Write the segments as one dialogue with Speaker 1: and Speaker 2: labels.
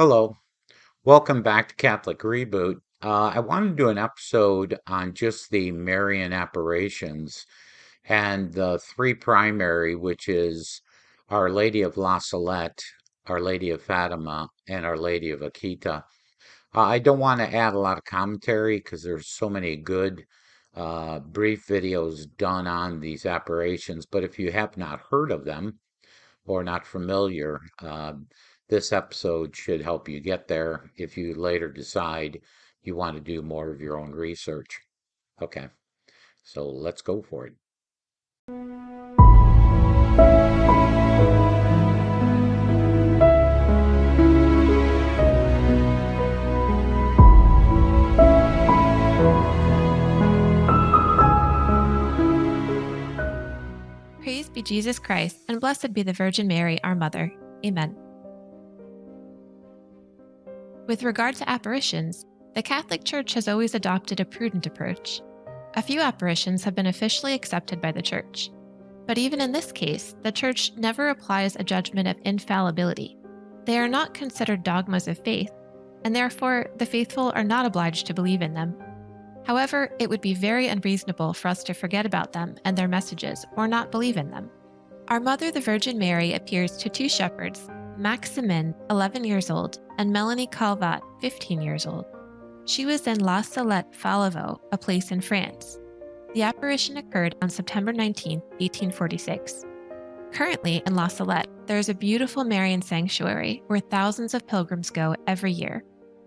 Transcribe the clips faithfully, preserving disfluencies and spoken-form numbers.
Speaker 1: Hello, welcome back to Catholic Reboot. Uh, I wanted to do an episode on just the Marian Apparitions and the three primary, which is Our Lady of La Salette, Our Lady of Fatima, and Our Lady of Akita. Uh, I don't want to add a lot of commentary because there's so many good uh, brief videos done on these apparitions, but if you have not heard of them, or not familiar, uh, this episode should help you get there if you later decide you want to do more of your own research. Okay, so let's go for it.
Speaker 2: Praise be Jesus Christ, and blessed be the Virgin Mary, our Mother. Amen. With regard to apparitions, the Catholic Church has always adopted a prudent approach. A few apparitions have been officially accepted by the Church. But even in this case, the Church never applies a judgment of infallibility. They are not considered dogmas of faith, and therefore the faithful are not obliged to believe in them. However, it would be very unreasonable for us to forget about them and their messages or not believe in them. Our Mother, the Virgin Mary, appears to two shepherds, Maximin, eleven years old, and Melanie Calvat, fifteen years old. She was in La Salette, Falavo, a place in France. The apparition occurred on September nineteenth, eighteen forty-six. Currently in La Salette, there is a beautiful Marian sanctuary where thousands of pilgrims go every year.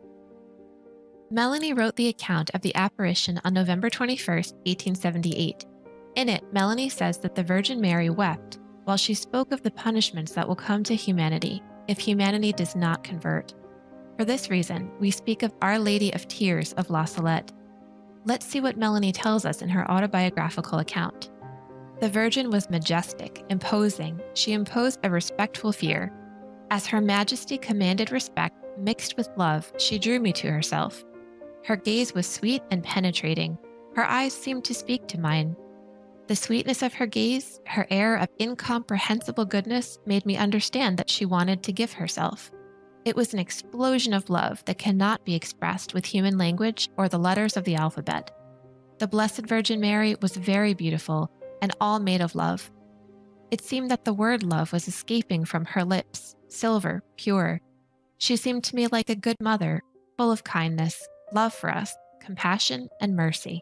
Speaker 2: Melanie wrote the account of the apparition on November twenty-first, eighteen seventy-eight. In it, Melanie says that the Virgin Mary wept while she spoke of the punishments that will come to humanity if humanity does not convert. For this reason, we speak of Our Lady of Tears of La Salette. Let's see what Melanie tells us in her autobiographical account. The Virgin was majestic, imposing. She imposed a respectful fear. As her majesty commanded respect mixed with love, she drew me to herself. Her gaze was sweet and penetrating. Her eyes seemed to speak to mine. The sweetness of her gaze, her air of incomprehensible goodness, made me understand that she wanted to give herself. It was an explosion of love that cannot be expressed with human language or the letters of the alphabet. The Blessed Virgin Mary was very beautiful and all made of love. It seemed that the word love was escaping from her lips, silver, pure. She seemed to me like a good mother, full of kindness, love for us, compassion, and mercy.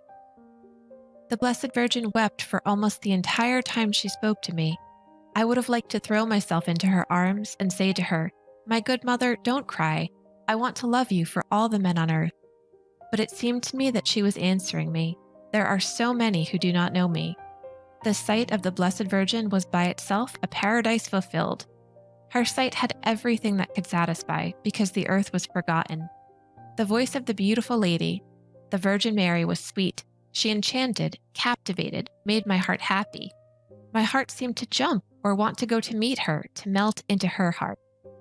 Speaker 2: The Blessed Virgin wept for almost the entire time she spoke to me. I would have liked to throw myself into her arms and say to her, "My good mother, don't cry. I want to love you for all the men on earth." But it seemed to me that she was answering me. There are so many who do not know me. The sight of the Blessed Virgin was by itself a paradise fulfilled. Her sight had everything that could satisfy because the earth was forgotten. The voice of the beautiful lady, the Virgin Mary, was sweet. She enchanted, captivated, made my heart happy. My heart seemed to jump or want to go to meet her, to melt into her heart.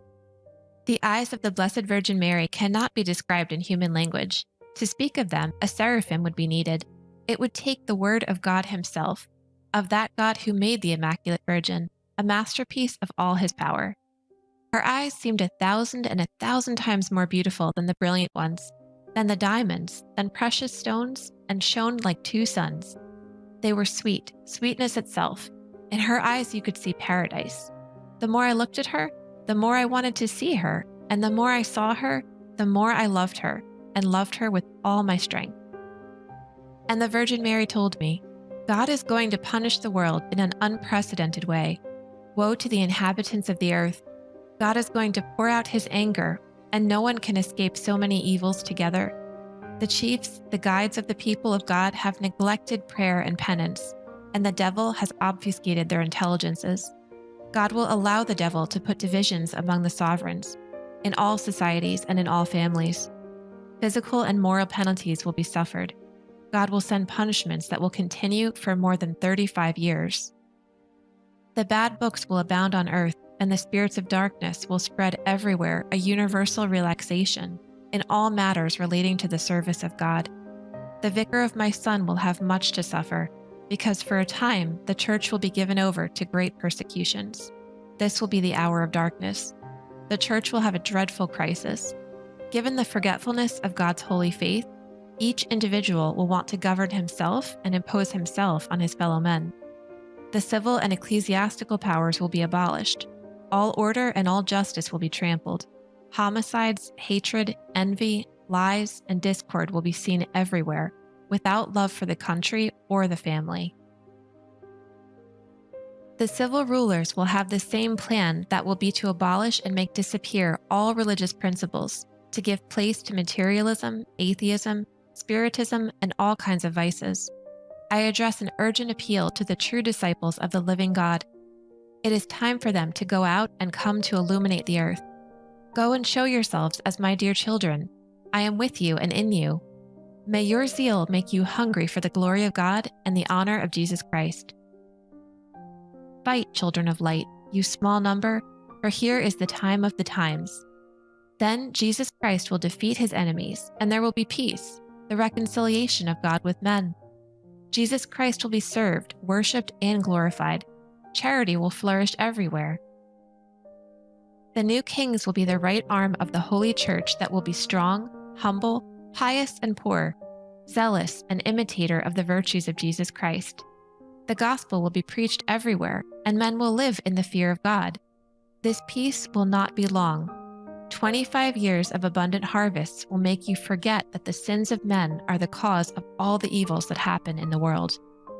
Speaker 2: The eyes of the Blessed Virgin Mary cannot be described in human language. To speak of them, a seraphim would be needed. It would take the word of God himself, of that God who made the Immaculate Virgin, a masterpiece of all his power. Her eyes seemed a thousand and a thousand times more beautiful than the brilliant ones, than the diamonds, than precious stones, and shone like two suns. They were sweet, sweetness itself. In her eyes you could see paradise. The more I looked at her, the more I wanted to see her, and the more I saw her, the more I loved her, and loved her with all my strength. And the Virgin Mary told me, God is going to punish the world in an unprecedented way. Woe to the inhabitants of the earth. God is going to pour out his anger, and no one can escape so many evils together. The chiefs, the guides of the people of God, have neglected prayer and penance, and the devil has obfuscated their intelligences. God will allow the devil to put divisions among the sovereigns, in all societies and in all families. Physical and moral penalties will be suffered. God will send punishments that will continue for more than thirty-five years. The bad books will abound on earth, and the spirits of darkness will spread everywhere a universal relaxation in all matters relating to the service of God. The Vicar of my Son will have much to suffer, because for a time the Church will be given over to great persecutions. This will be the hour of darkness. the Church will have a dreadful crisis. Given the forgetfulness of God's holy faith, each individual will want to govern himself and impose himself on his fellow men. The civil and ecclesiastical powers will be abolished. All order and all justice will be trampled. Homicides, hatred, envy, lies, and discord will be seen everywhere, without love for the country or the family. The civil rulers will have the same plan that will be to abolish and make disappear all religious principles, to give place to materialism, atheism, spiritism, and all kinds of vices. I address an urgent appeal to the true disciples of the living God. It is time for them to go out and come to illuminate the earth. Go and show yourselves as my dear children. I am with you and in you. May your zeal make you hungry for the glory of God and the honor of Jesus Christ. Fight, children of light, you small number, for here is the time of the times. Then Jesus Christ will defeat his enemies, and there will be peace, the reconciliation of God with men. Jesus Christ will be served, worshipped, and glorified. Charity will flourish everywhere. The new kings will be the right arm of the Holy Church that will be strong, humble, pious, and poor, zealous, and imitator of the virtues of Jesus Christ. The gospel will be preached everywhere, and men will live in the fear of God. This peace will not be long. Twenty-five years of abundant harvests will make you forget that the sins of men are the cause of all the evils that happen in the world.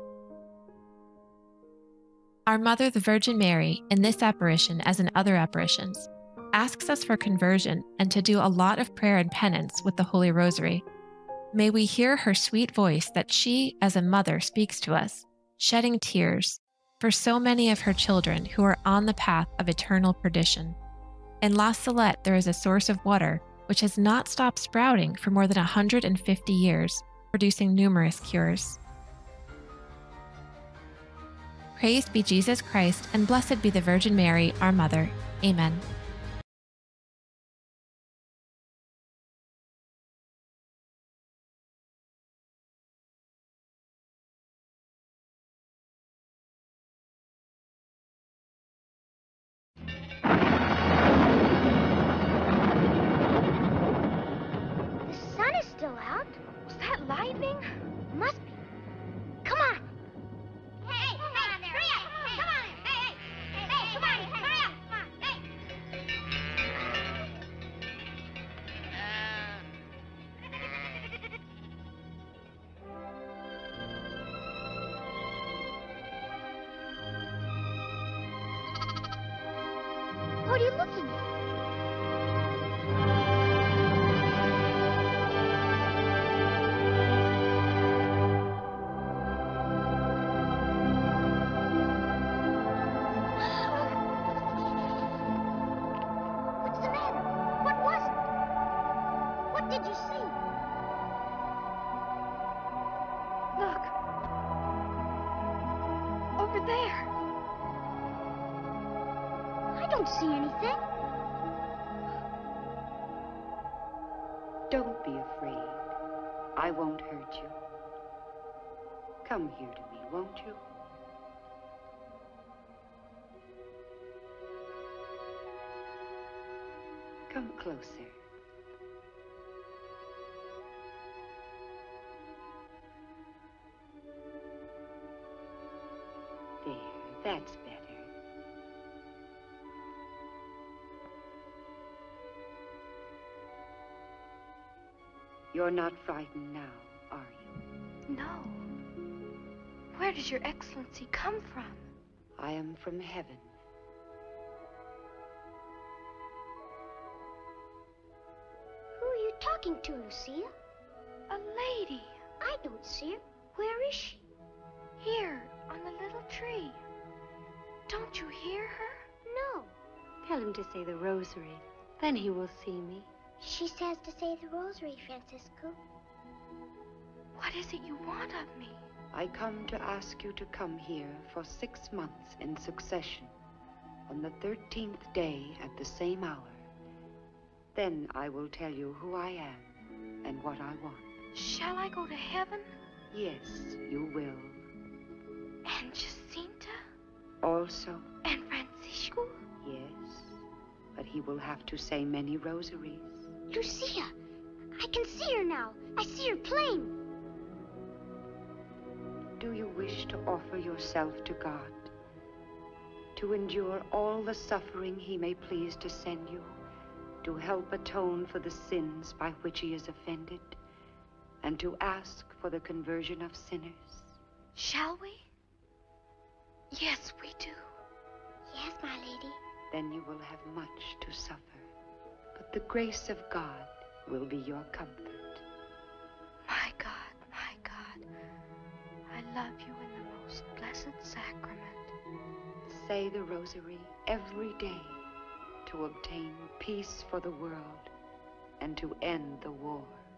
Speaker 2: Our Mother, the Virgin Mary, in this apparition as in other apparitions, asks us for conversion and to do a lot of prayer and penance with the Holy Rosary. May we hear her sweet voice that she, as a mother, speaks to us, shedding tears for so many of her children who are on the path of eternal perdition. In La Salette, there is a source of water which has not stopped sprouting for more than one hundred fifty years, producing numerous cures. Praised be Jesus Christ, and blessed be the Virgin Mary, our Mother. Amen.
Speaker 3: The sun is still out. Was that lightning? Must be. Come on. Hey, come on there. Hurry up. Hey, come on. Hey, hey, hey, come on. Hurry up. Come on. Hey. What are you looking at? What's the matter? What was it? What did you see? Look. Over there. I don't see anything.
Speaker 4: Don't be afraid. I won't hurt you. Come here to me, won't you? Come closer. There, that's better. You're not frightened now, are you?
Speaker 3: No. Where does your excellency come from?
Speaker 4: I am from heaven.
Speaker 3: Who are you talking to, Lucia? A lady. I don't see her. Where is she? Here, on the little tree. Don't you hear her? No.
Speaker 4: Tell him to say the rosary. Then he will see me.
Speaker 3: She says to say the rosary, Francisco. What is it you want of me?
Speaker 4: I come to ask you to come here for six months in succession, on the thirteenth day at the same hour. Then I will tell you who I am and what I want.
Speaker 3: Shall I go to heaven?
Speaker 4: Yes, you will.
Speaker 3: And Jacinta?
Speaker 4: Also,
Speaker 3: And Francisco?
Speaker 4: yes. but he will have to say many rosaries.
Speaker 3: Lucia! I can see her now. I see her plain.
Speaker 4: Do you wish to offer yourself to God? To endure all the suffering he may please to send you? To help atone for the sins by which he is offended? And to ask for the conversion of sinners?
Speaker 3: Shall we? Yes, we do. Yes, my lady.
Speaker 4: Then you will have much to suffer. But the grace of God will be your comfort.
Speaker 3: My God, my God, I love you in the most blessed sacrament.
Speaker 4: Say the rosary every day to obtain peace for the world and to end the war.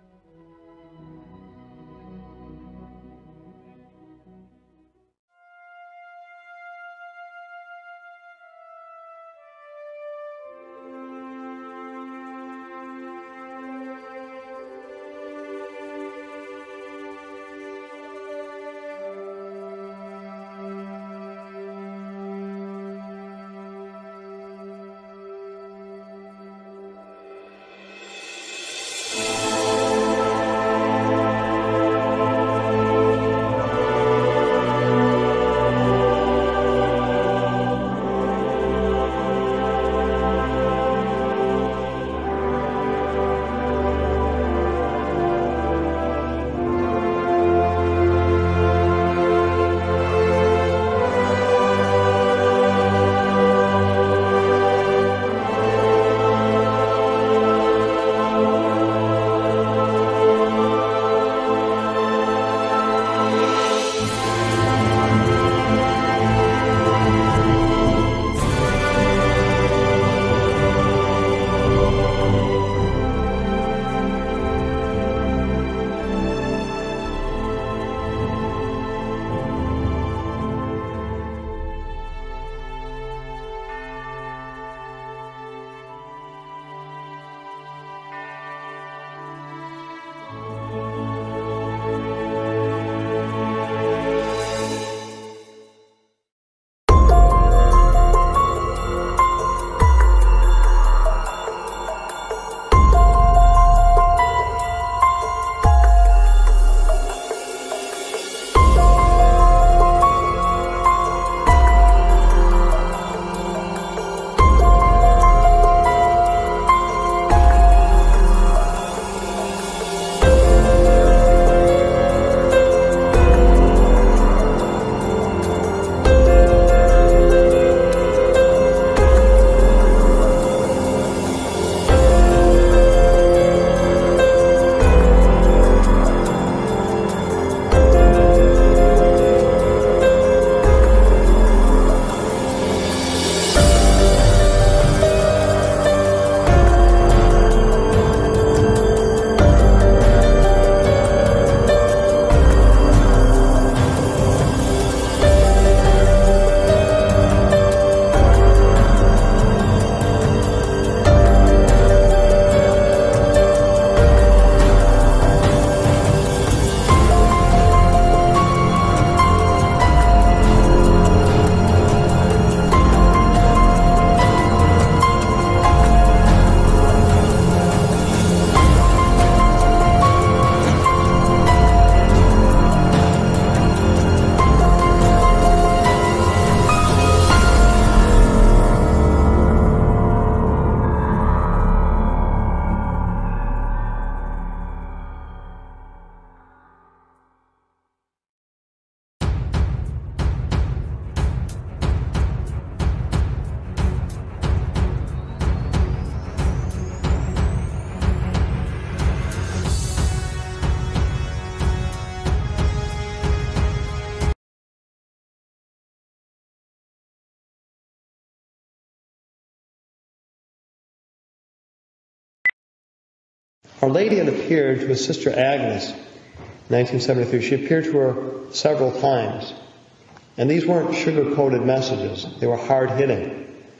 Speaker 5: Our Lady had appeared to his sister Agnes in nineteen seventy-three. She appeared to her several times. And these weren't sugar-coated messages. They were hard-hitting.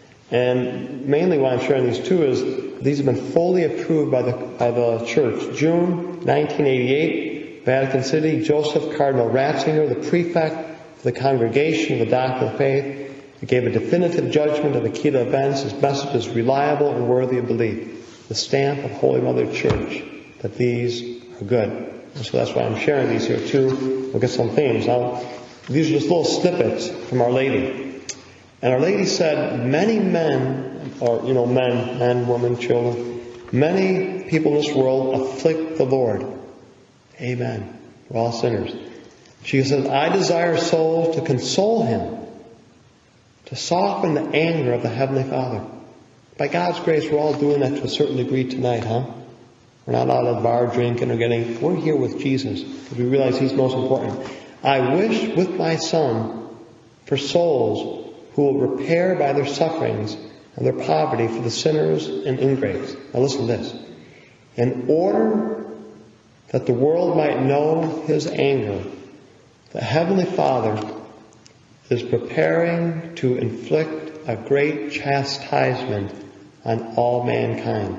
Speaker 5: And mainly why I'm sharing these two is these have been fully approved by the by the Church. June nineteen eighty-eight, Vatican City, Joseph Cardinal Ratzinger, the prefect of the Congregation of the Doctrine of Faith, It gave a definitive judgment of the key to events. His message is reliable and worthy of belief. The stamp of Holy Mother Church that these are good. And so that's why I'm sharing these here too. We'll get some themes. Now, these are just little snippets from Our Lady. And Our Lady said, many men, or, you know, men, men, women, children, many people in this world afflict the Lord. Amen. We're all sinners. She says, I desire souls to console Him, to soften the anger of the Heavenly Father. By God's grace, we're all doing that to a certain degree tonight, huh? We're not out of the bar drinking or getting... We're here with Jesus because we realize He's most important. I wish with my Son for souls who will repair by their sufferings and their poverty for the sinners and ingrates. Now listen to this. In order that the world might know His anger, the Heavenly Father is preparing to inflict a great chastisement on all mankind.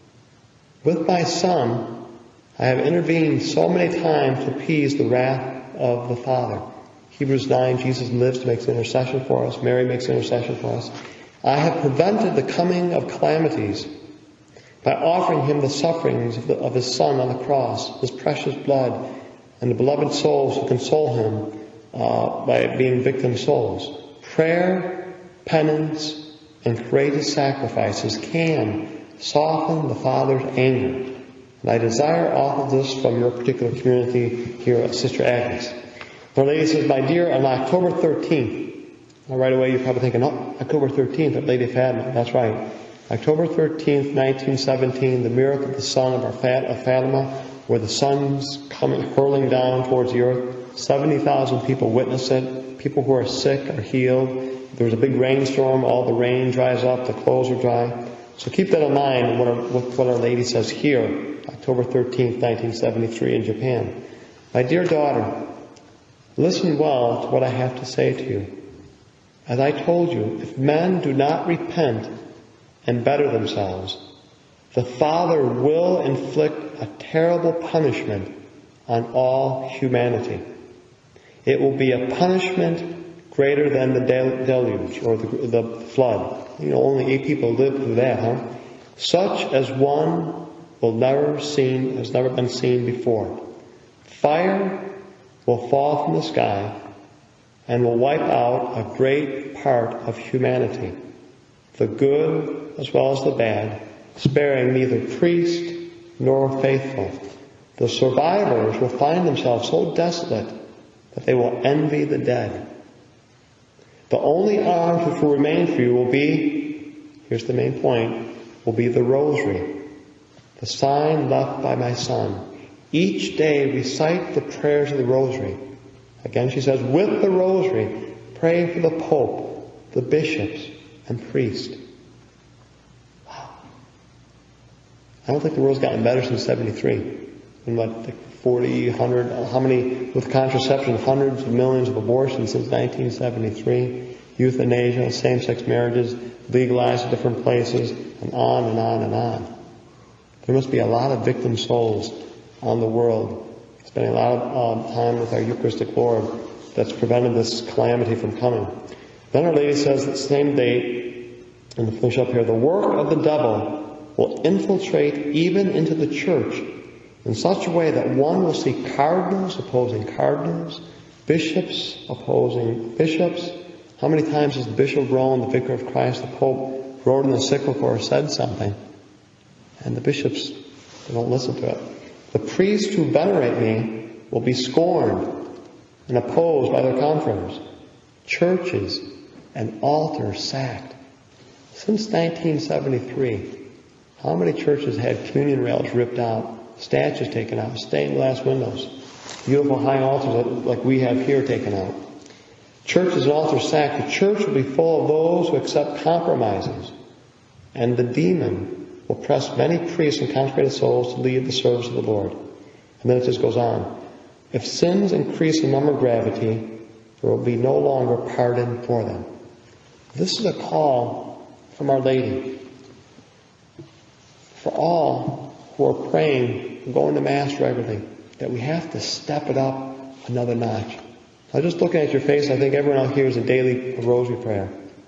Speaker 5: With my Son, I have intervened so many times to appease the wrath of the Father. Hebrews nine, Jesus lives to make intercession for us. Mary makes intercession for us. I have prevented the coming of calamities by offering Him the sufferings of, the, of His Son on the cross, His precious blood, and the beloved souls who console Him uh, by being victim souls. Prayer, penance, and courageous sacrifices can soften the Father's anger. And I desire all of this from your particular community here at Sister Agnes. Our Lady says, my dear, on October thirteenth, now right away you're probably thinking, oh, October thirteenth, at Lady Fatima. That's right. October thirteenth, nineteen seventeen, the miracle of the sun of, our Fat, of Fatima, where the sun's coming, hurling down towards the earth. seventy thousand people witness it. People who are sick are healed. There's a big rainstorm. All the rain dries up. The clothes are dry. So keep that in mind, what our, what Our Lady says here, October thirteenth, nineteen seventy-three in Japan. My dear daughter, listen well to what I have to say to you. As I told you, if men do not repent and better themselves, the Father will inflict a terrible punishment on all humanity. It will be a punishment greater than the deluge or the, the flood. You know, only eight people lived through that, huh? Such as one will never seen, has never been seen before. Fire will fall from the sky and will wipe out a great part of humanity, the good as well as the bad, sparing neither priest nor faithful. The survivors will find themselves so desolate that they will envy the dead. The only arms which will remain for you will be, here's the main point, will be the rosary, the sign left by my Son. Each day recite the prayers of the rosary. Again, she says, with the rosary, pray for the Pope, the bishops, and priests. Wow. I don't think the world's gotten better since seventy-three. In what, like forty, one hundred, how many, with contraception, hundreds of millions of abortions since nineteen seventy-three, euthanasia, same-sex marriages, legalized in different places, and on and on and on. There must be a lot of victim souls on the world, spending a lot of um, time with our Eucharistic Lord, that's prevented this calamity from coming. Then Our Lady says the same date, and to finish up here, the work of the devil will infiltrate even into the church in such a way that one will see cardinals opposing cardinals, bishops opposing bishops. How many times has the Bishop of Rome, the Vicar of Christ, the Pope, wrote an encyclical or said something, and the bishops, they don't listen to it. The priests who venerate me will be scorned and opposed by their confreres. Churches and altars sacked. Since nineteen seventy-three, how many churches had communion rails ripped out, statues taken out, stained glass windows, beautiful high altars like we have here taken out? Churches and altars sacked. The church will be full of those who accept compromises, and the demon will press many priests and consecrated souls to lead the service of the Lord. And then it just goes on. If sins increase in number of gravity, there will be no longer pardon for them. This is a call from Our Lady for all who are praying and going to Mass regularly, that we have to step it up another notch. Now, just looking at your face, I think everyone out here is a daily rosary prayer.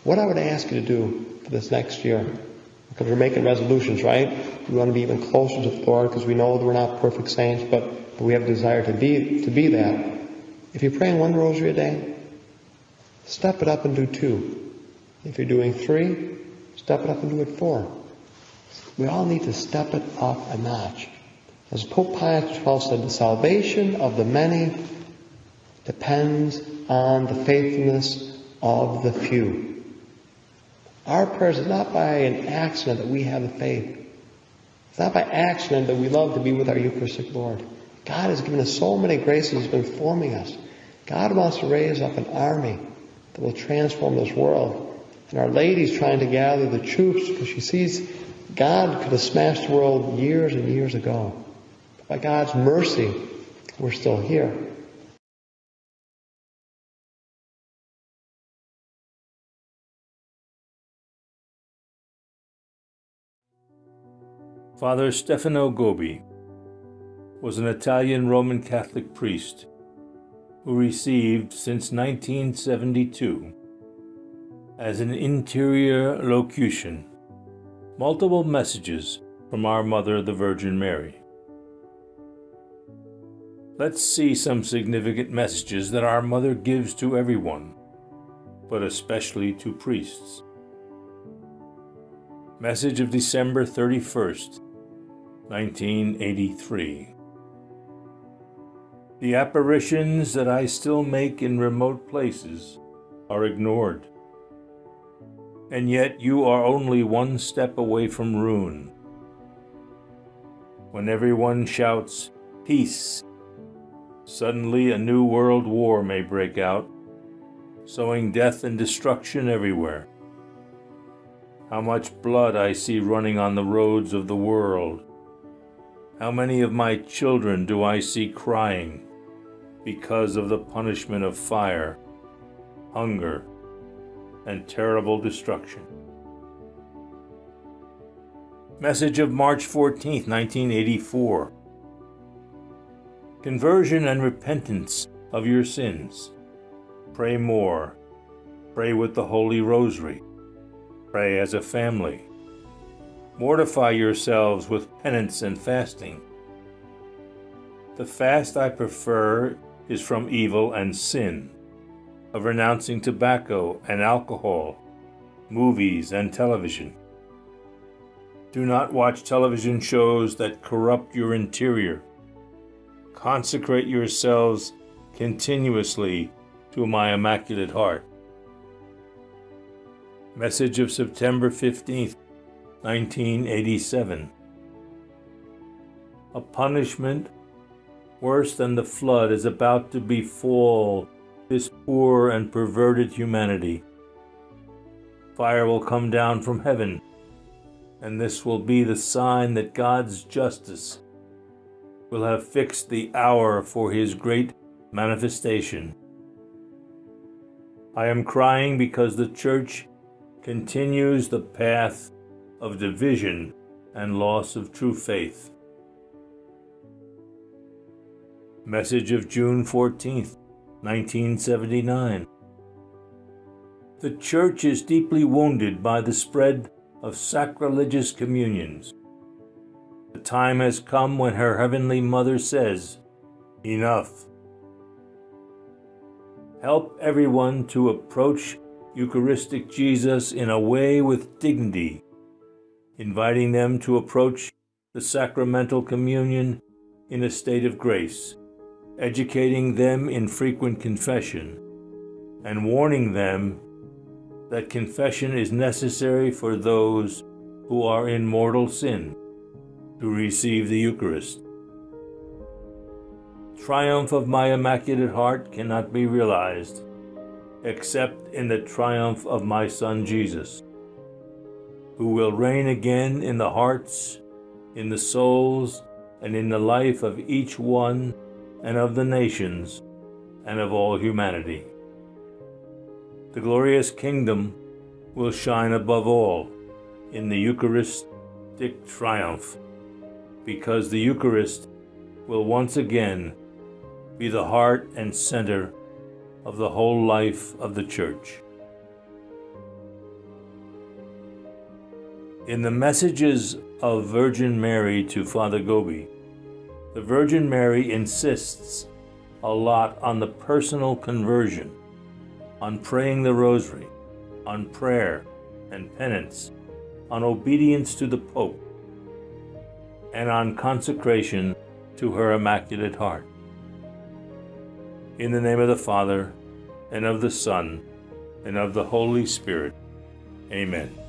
Speaker 5: what I would ask you to do for this next year, because we're making resolutions, right? We want to be even closer to the Lord because we know that we're not perfect saints, but, but we have a desire to be, to be that. If you're praying one rosary a day, step it up and do two. If you're doing three, step it up and do it four. We all need to step it up a notch. As Pope Pius the twelfth said, the salvation of the many depends on the faithfulness of the few. Our prayers is not by an accident that we have the faith. It's not by accident that we love to be with our Eucharistic Lord. God has given us so many graces. He's been forming us. God wants to raise up an army that will transform this world. And Our Lady's trying to gather the troops because she sees God could have smashed the world years and years ago. But by God's mercy, we're still here.
Speaker 6: Father Stefano Gobbi was an Italian Roman Catholic priest who received, since nineteen seventy-two, as an interior locution, multiple messages from our Mother, the Virgin Mary. Let's see some significant messages that our Mother gives to everyone, but especially to priests. Message of December thirty-first, nineteen eighty-three. The apparitions that I still make in remote places are ignored, and yet you are only one step away from ruin. When everyone shouts, "Peace," suddenly a new world war may break out, sowing death and destruction everywhere. How much blood I see running on the roads of the world. How many of my children do I see crying because of the punishment of fire, hunger, and terrible destruction. Message of March fourteenth, nineteen eighty-four. Conversion and repentance of your sins. Pray more. Pray with the Holy Rosary. Pray as a family. Mortify yourselves with penance and fasting. The fast I prefer is from evil and sin, of renouncing tobacco and alcohol, movies and television. Do not watch television shows that corrupt your interior. Consecrate yourselves continuously to my Immaculate Heart. Message of September fifteenth, nineteen eighty-seven. A punishment worse than the flood is about to befall this poor and perverted humanity. Fire will come down from heaven, and this will be the sign that God's justice will have fixed the hour for his great manifestation. I am crying because the Church continues the path of division and loss of true faith. Message of June fourteenth, nineteen seventy-nine. The Church is deeply wounded by the spread of sacrilegious communions. The time has come when her Heavenly Mother says, "Enough." Help everyone to approach Eucharistic Jesus in a way with dignity, inviting them to approach the sacramental communion in a state of grace, educating them in frequent confession, and warning them that confession is necessary for those who are in mortal sin to receive the Eucharist. Triumph of my Immaculate Heart cannot be realized except in the triumph of my Son Jesus, who will reign again in the hearts, in the souls, and in the life of each one and of the nations and of all humanity. The glorious kingdom will shine above all in the Eucharistic triumph, because the Eucharist will once again be the heart and center of the whole life of the Church. In the messages of Virgin Mary to Father Gobi, the Virgin Mary insists a lot on the personal conversion, on praying the Rosary, on prayer and penance, on obedience to the Pope, and on consecration to her Immaculate Heart. In the name of the Father, and of the Son, and of the Holy Spirit. Amen.